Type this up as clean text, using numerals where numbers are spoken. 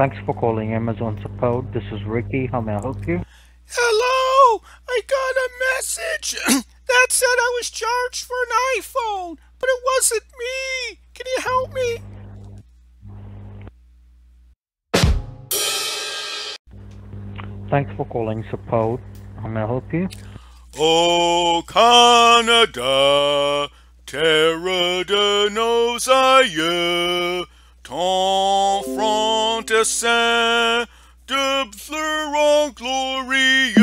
Thanks for calling Amazon support. This is Ricky. How may I help you? Hello! I got a message that said I was charged for an iPhone, but it wasn't me. Can you help me? Thanks for calling support. How may I help you? Oh, Canada, terre de nos aïeux, ton front descend de fleurs glorieux.